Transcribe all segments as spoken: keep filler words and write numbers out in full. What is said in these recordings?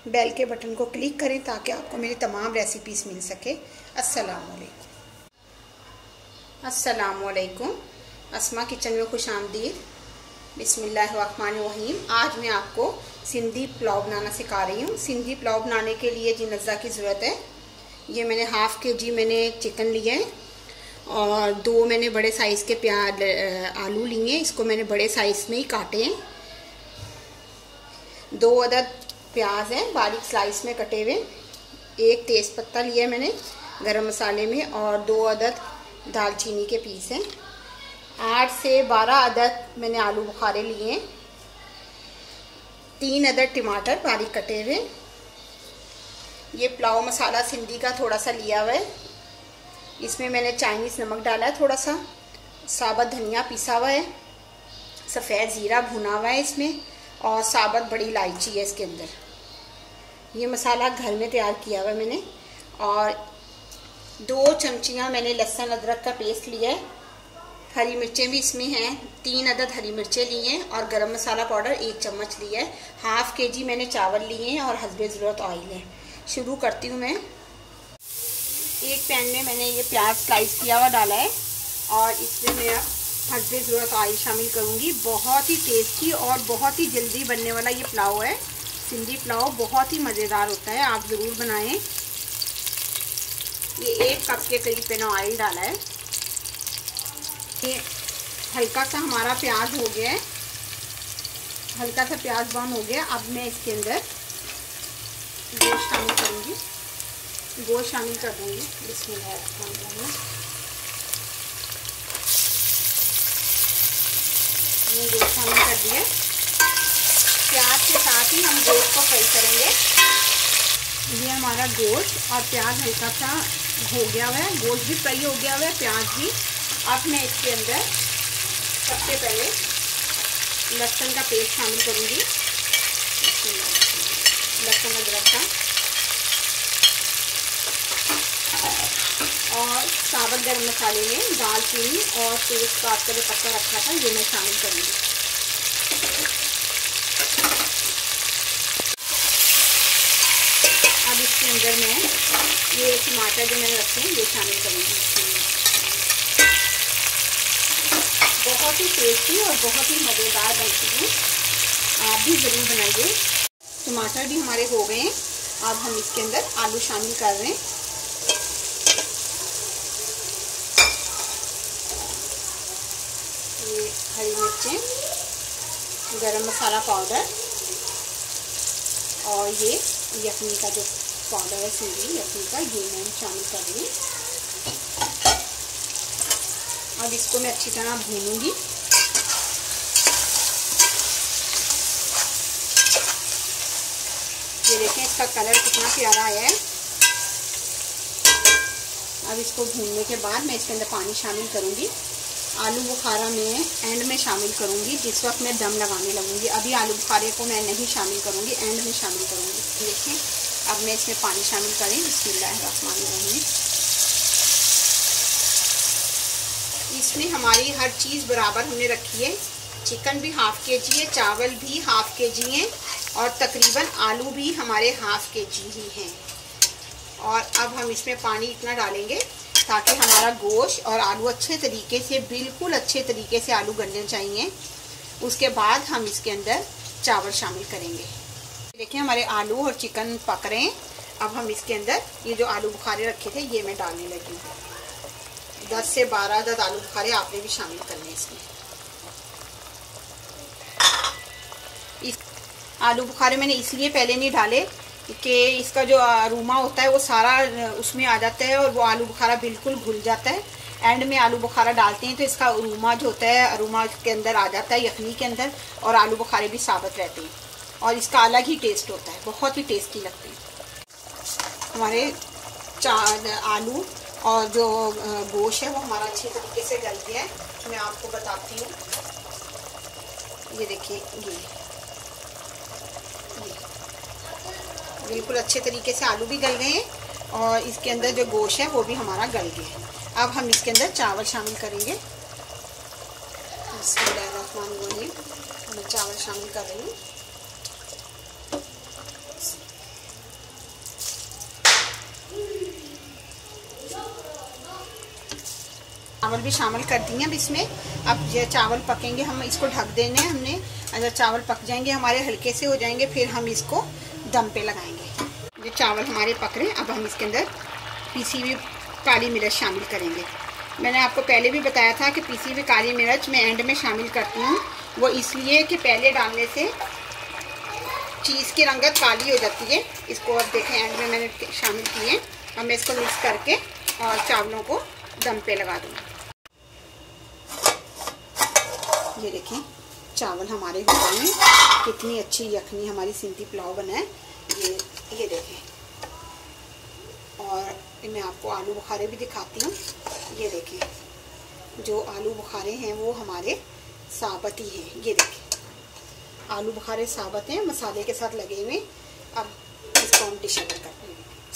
Bell के button को click करें ताकि आपको मेरी तमाम रेसिपीज़ मिल सके। अस्सलाम वालेकुम। अस्सलाम वालेकुम। अस्मा किचन में खुश आमदीद। बिस्मिल्लाहिर्रहमानिर्रहीम। आज मैं आपको सिंधी पुलाव बनाना सिखा रही हूँ। सिंधी पुलाव बनाने के लिए जिन अज्जा की ज़रूरत है, ये मैंने हाफ़ के जी मैंने चिकन लिया है और दो मैंने बड़े साइज़ के प्याज आलू लिए हैं। इसको मैंने बड़े साइज़ में ही काटे हैं। दो अदद प्याज हैं बारीक स्लाइस में कटे हुए। एक तेज़ पत्ता लिया है मैंने गरम मसाले में और दो अदद दालचीनी के पीस हैं। आठ से बारह अदद मैंने आलू बुखारे लिए हैं। तीन अदद टमाटर बारीक कटे हुए। ये पुलाव मसाला सिंधी का थोड़ा सा लिया हुआ है। इसमें मैंने चाइनीज़ नमक डाला है, थोड़ा सा साबुत धनिया पिसा हुआ है, सफ़ेद ज़ीरा भुना हुआ है इसमें, और साबुत बड़ी इलायची है इसके अंदर। ये मसाला घर में तैयार किया हुआ है मैंने। और दो चमचियाँ मैंने लहसुन अदरक का पेस्ट लिया है। हरी मिर्चें भी इसमें हैं, तीन अदद हरी मिर्चें ली हैं और गरम मसाला पाउडर एक चम्मच लिया है। हाफ़ के जी मैंने चावल लिए हैं और हस्बे ज़रूरत ऑयल है। शुरू करती हूँ मैं। एक पैन में मैंने ये प्याज स्लाइस किया हुआ डाला है और इसमें मैं हस्बे ज़रूरत ऑयल शामिल करूँगी। बहुत ही टेस्टी और बहुत ही जल्दी बनने वाला ये पुलाव है। सिंधी पुलाव बहुत ही मज़ेदार होता है, आप ज़रूर बनाएं। ये एक कप के करीब मैंने ऑयल डाला है। ये हल्का सा हमारा प्याज हो गया है, हल्का सा प्याज ब्राउन हो गया। अब मैं इसके अंदर गोश्त शामिल करूँगी, गोश्त शामिल कर दूँगी। बिस्मिल्लाहिर्रहमानिर्रहीम। ये गोश्त शामिल कर दिया। प्याज के साथ ही हम गोश्त को फ्राई करेंगे। ये हमारा गोश्त और प्याज हल्का सा हो गया हुआ है, गोश्त भी फ्राई हो गया हुआ है, प्याज भी। अब मैं इसके अंदर सबसे पहले लहसुन का पेस्ट शामिल करूँगी, लहसुन अदरक का, और साबुत गरम मसाले में दालचीनी और तेज़पात का जो पत्ता रखा था ये मैं शामिल करूँगी। अब इसके अंदर मैं ये टमाटर जो मैंने रखे हैं ये शामिल करूँगी। बहुत ही टेस्टी और बहुत ही मज़ेदार बनती है, आप भी ज़रूर बनाइए। टमाटर भी हमारे हो गए हैं। अब हम इसके अंदर आलू शामिल कर रहे हैं। ये हरी मिर्चें, गरम मसाला पाउडर और ये यखनी का जो पाउडर है सिंधी यखनी का, ये मैं शामिल कर रही हूँ। अब इसको मैं अच्छी तरह भूनूंगी। ये देखें इसका कलर कितना प्यारा आया है। अब इसको भूनने के बाद मैं इसके अंदर पानी शामिल करूंगी। आलू बुखारा में एंड में शामिल करूंगी, जिस वक्त मैं दम लगाने लगूंगी। अभी आलू बुखारे को मैं नहीं शामिल करूंगी, एंड में शामिल करूंगी। देखें अब मैं इसमें पानी शामिल करें। बिस्मिल्लाहिर्रहमानिर्रहीम। इसमें हमारी हर चीज़ बराबर हमने रखी है। चिकन भी हाफ़ के जी है, चावल भी हाफ़ के जी हैं और तकरीबन आलू भी हमारे हाफ़ के जी ही हैं। और अब हम इसमें पानी इतना डालेंगे ताकि हमारा गोश्त और आलू अच्छे तरीके से, बिल्कुल अच्छे तरीके से आलू गलने चाहिए। उसके बाद हम इसके अंदर चावल शामिल करेंगे। देखिए हमारे आलू और चिकन पक रहे हैं। अब हम इसके अंदर ये जो आलू बुखारे रखे थे ये मैं डालने लगी हूँ। दस से बारह अदद आलू बुखारे आपने भी शामिल करने इसमें। इस आलू बुखारे मैंने इसलिए पहले नहीं डाले कि इसका जो अरोमा होता है वो सारा उसमें आ जाता है और वो आलू बुखारा बिल्कुल घुल जाता है। एंड में आलू बुखारा डालते हैं तो इसका अरोमा जो होता है, अरोमा के अंदर आ जाता है यखनी के अंदर, और आलू बुखारे भी साबुत रहते हैं और इसका अलग ही टेस्ट होता है, बहुत ही टेस्टी लगते हैं। हमारे चार आलू और जो गोश्त है वो हमारा अच्छे तरीके से गल गया है। मैं आपको बताती हूँ। ये देखिए ये बिल्कुल अच्छे तरीके से आलू भी गल गए हैं और इसके अंदर जो गोश्त है वो भी हमारा गल गया है। अब हम इसके अंदर चावल शामिल करेंगे। बिस्मिल्लाहिर्रहमानिर्रहीम। मैं चावल शामिल कर रही हूँ। चावल भी शामिल कर दिए अब इसमें। अब ये चावल पकेंगे, हम इसको ढक देने हैं हमने। अगर चावल पक जाएंगे हमारे, हल्के से हो जाएंगे, फिर हम इसको दम पे लगाएंगे। ये चावल हमारे पक रहे हैं। अब हम इसके अंदर पीसी हुई काली मिर्च शामिल करेंगे। मैंने आपको पहले भी बताया था कि पीसी हुई काली मिर्च मैं एंड में शामिल करती हूँ। वो इसलिए कि पहले डालने से चीज़ की रंगत काली हो जाती है। इसको अब देखें एंड में मैंने शामिल किए। अब मैं इसको मिक्स करके और चावलों को दम पे लगा दूँगी। ये देखें चावल हमारे हो गए हैं। कितनी अच्छी यखनी हमारी सिंधी पुलाव बना है। ये ये देखें। और मैं आपको आलू बुखारे भी दिखाती हूँ। ये देखें जो आलू बुखारे हैं वो हमारे साबुत ही हैं। ये देखें आलू बुखारे साबुत हैं, मसाले के साथ लगे हुए। अब इसको हम डिश कर देंगे।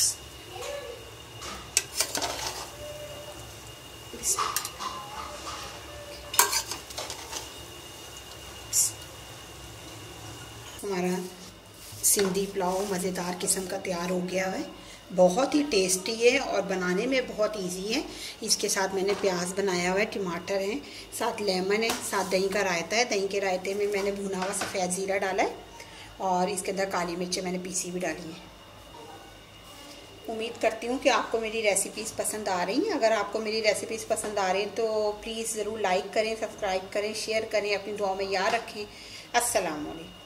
हमारा सिंधी पुलाव मज़ेदार किस्म का तैयार हो गया है। बहुत ही टेस्टी है और बनाने में बहुत इजी है। इसके साथ मैंने प्याज बनाया हुआ है, टमाटर हैं, साथ लेमन है, साथ दही का रायता है। दही के रायते में मैंने भुना हुआ सफ़ेद ज़ीरा डाला है और इसके अंदर काली मिर्चें मैंने पीसी भी डाली हैं। उम्मीद करती हूँ कि आपको मेरी रेसिपीज़ पसंद आ रही हैं। अगर आपको मेरी रेसिपीज़ पसंद आ रही हैं तो प्लीज़ ज़रूर लाइक करें, सब्सक्राइब करें, शेयर करें, अपनी दुआ में याद रखें। अस्सलाम वालेकुम।